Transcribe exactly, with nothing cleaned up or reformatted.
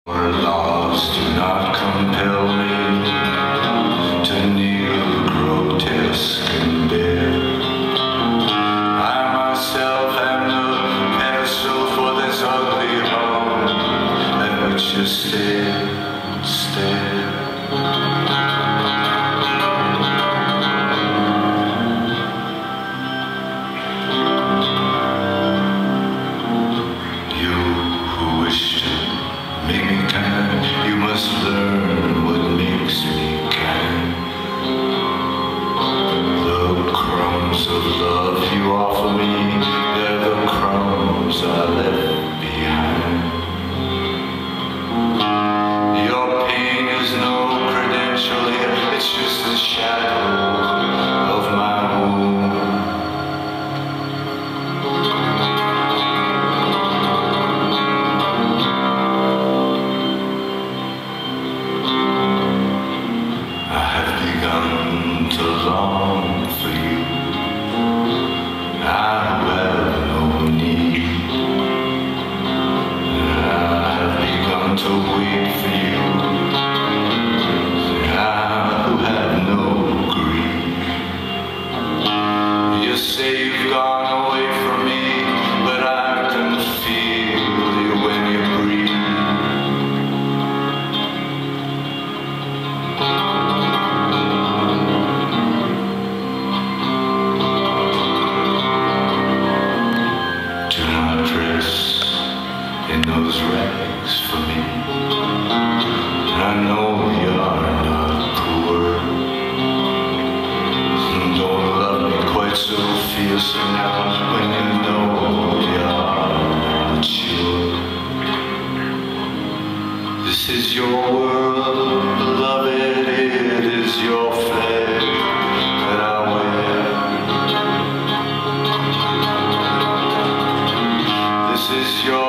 Our laws do not compel me to kneel grotesque and bare. I myself am the pedestal for this ugly home at which you stare, stare. You must learn what makes me kind. The crumbs of love you offer me, they're the crumbs I left behind. Your pain is no credential here, it's just the shadow of my wound. To long for you, I have no need. I have begun to wait for you, I who have no greed. You say you've gone away from me, but I can feel you when you breathe. In those rags for me, I know you're not poor. Don't love me quite so fiercely now when you know you're not sure. This is your world, beloved, it is your flag that I wear. This is your